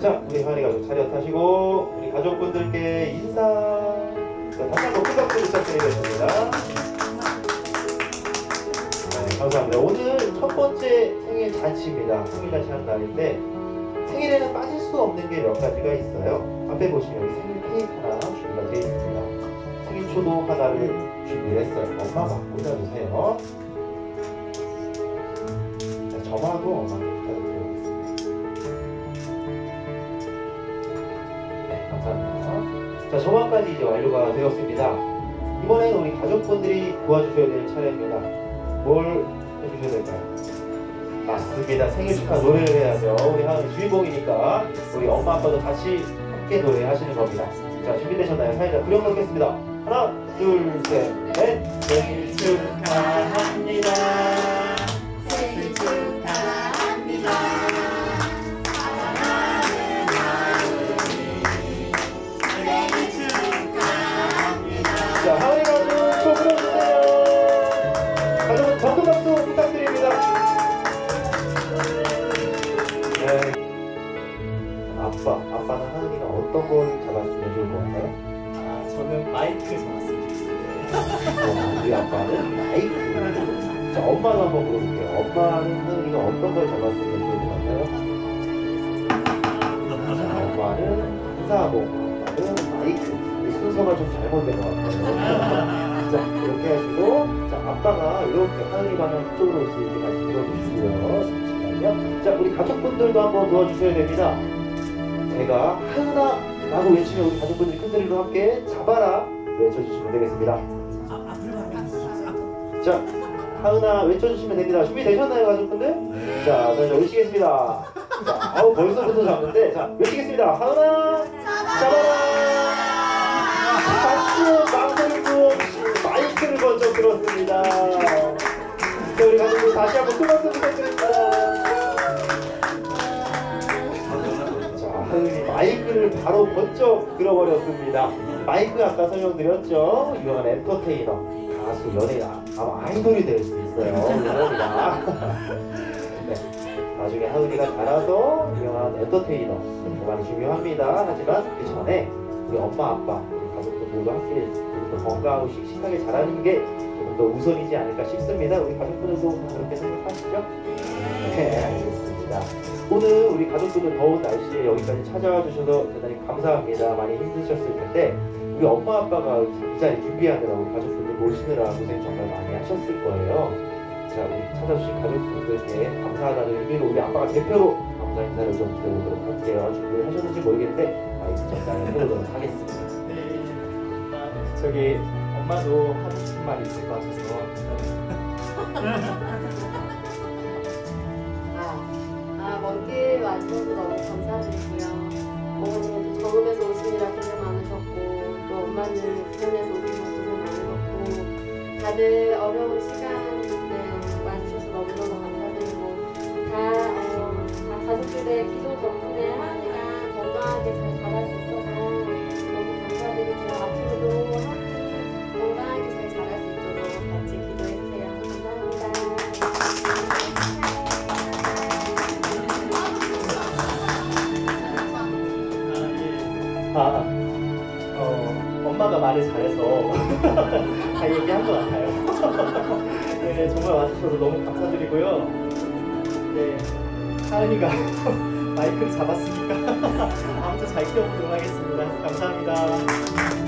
자, 우리 하은이 가족 차렷 하시고 우리 가족분들께 인사. 자, 다시 한번 큰 박수 부탁드리겠습니다. 네, 감사합니다. 오늘 첫 번째 생일 잔치입니다. 생일 잔치하는 날인데 생일에는 빠질 수 없는 게 몇 가지가 있어요. 앞에 보시면 여기 생일 케이크 하나 준비가 되어 있습니다. 생일 초도 하나를 준비했어요. 엄마가 꽂아주세요. 자, 저마도 엄마 부탁드리겠습니다. 네, 감사합니다. 자, 저마까지 이제 완료가 되었습니다. 이번에는 우리 가족분들이 도와주셔야 될 차례입니다. 뭘 해주셔야 될까요? 맞습니다. 생일 축하 노래를 해야죠. 우리 하은이 주인공이니까 우리 엄마 아빠도 같이 함께 노래하시는 겁니다. 자, 준비되셨나요? 사연자 구령 넣겠습니다. 하나, 둘, 셋, 넷. 생일 축하합니다. 생일 축하합니다. 사랑하는 하은이 생일 축하합니다. 자, 하은이 가족 또 불러주세요. 가족은 정금 박수 부탁드립니다. 네. 아빠는 하은이가 어떤 걸 잡았으면 좋을 것 같아요? 아, 저는 마이크 잡았으면 좋겠어요. 우리 아빠는 마이크. 자, 엄마도 한번 물어볼게요. 엄마는 하은이가 어떤 걸 잡았으면 좋을 것 같아요? 자, 엄마는 인사하고 아빠는 마이크. 이 순서가 좀 잘못된 것 같아요. 자, 이렇게 하시고, 자, 아빠가 이렇게 하은이 방향 쪽으로 올 수 있게 같이 들어주시고요. 잠시만요. 자, 우리 가족분들도 한번 도와주셔야 됩니다. 제가 하은아 라고 외치면 우리 가족분들이 큰 소리로 함께 잡아라 외쳐주시면 되겠습니다. 자, 하은아 외쳐주시면 됩니다. 준비되셨나요, 가족분들? 네. 자, 외치겠습니다. 자, 벌써부터 잡는데, 자, 외치겠습니다. 하은아 잡아라. 다시 망설임도 없이 마이크를 먼저 들었습니다. 자, 우리 가족분 다시 한번 큰 박수 부탁드립니다. 하은이 마이크를 바로 번쩍 들어버렸습니다. 마이크 아까 설명드렸죠? 유명한 엔터테이너, 가수, 연예인, 아마 아이돌이 될 수 있어요. 유명합니다. 네, 나중에 하은이가 자라서 유명한 엔터테이너 많이 중요합니다. 하지만 그 전에 우리 엄마, 아빠, 우리 가족들 모두 함께 더 건강하고 씩씩하게 자라는 게 조금 더 우선이지 않을까 싶습니다. 우리 가족분들도 그렇게 생각하시죠? 네, 알겠습니다. 오늘 우리 가족분들 더운 날씨에 여기까지 찾아와 주셔서 대단히 감사합니다. 많이 힘드셨을 텐데 우리 엄마 아빠가 이 자리 준비하느라 우리 가족분들 모시느라 고생 정말 많이 하셨을 거예요. 자, 우리 찾아주신 가족분들께 감사하다는 의미로 우리 아빠가 대표로 감사 인사를 좀 드려보도록 할게요. 준비를 하셨는지 모르겠는데 마이크 전달을 해보도록 하겠습니다. 네. 저기 엄마도 하고 싶은 말이 있을 것 같아서. 먼 길 와주셔서 너무 감사드리고요. 어머님은 정읍에서 오시느라 고생 많으셨고, 또 엄마는 부산에서 오시느라 고생 많으셨고, 다들 어려운 시간에 와주셔서 너무너무 감사드리고, 다 가족들의 기도 덕분에 하은이가 건강하게 잘 자랄 수 있어서 너무 감사드리고, 앞으로도 하은이 건강하게 잘 자랄 수 있도록 같이 기도해주세요. 감사합니다. 엄마가 말을 잘해서 다 얘기한 것 같아요. 네, 정말 와주셔서 너무 감사드리고요. 네, 하은이가 마이크를 잡았으니까 아무튼 잘 키워보도록 하겠습니다. 감사합니다.